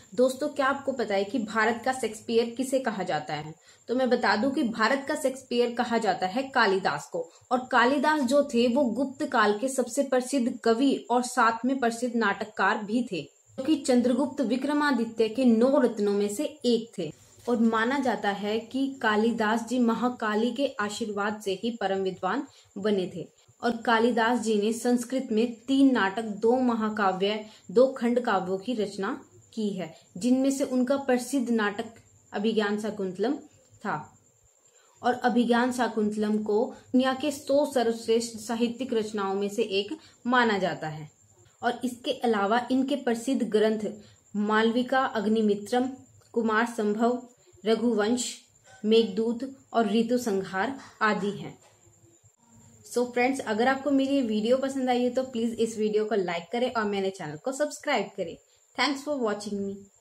दोस्तों, क्या आपको पता है कि भारत का शेक्सपियर किसे कहा जाता है? तो मैं बता दूं कि भारत का शेक्सपियर कहा जाता है कालिदास को। और कालिदास जो थे वो गुप्त काल के सबसे प्रसिद्ध कवि और साथ में प्रसिद्ध नाटककार भी थे, जो कि चंद्रगुप्त विक्रमादित्य के 9 रत्नों में से एक थे। और माना जाता है कि कालिदास जी महाकाली के आशीर्वाद से ही परम विद्वान बने थे। और कालिदास जी ने संस्कृत में 3 नाटक, 2 महाकाव्य, 2 खंड काव्यों की रचना की है, जिनमें से उनका प्रसिद्ध नाटक अभिज्ञान शाकुंतलम था। और अभिज्ञान शाकुंतलम को दुनिया के 100 सर्वश्रेष्ठ साहित्यिक रचनाओं में से एक माना जाता है। और इसके अलावा इनके प्रसिद्ध ग्रंथ मालविका अग्निमित्रम, कुमार संभव, रघुवंश, मेघदूत और ऋतु संहार आदि हैं। सो फ्रेंड्स, अगर आपको मेरी ये वीडियो पसंद आई है तो प्लीज इस वीडियो को लाइक करें और मेरे चैनल को सब्सक्राइब करें। Thanks for watching me.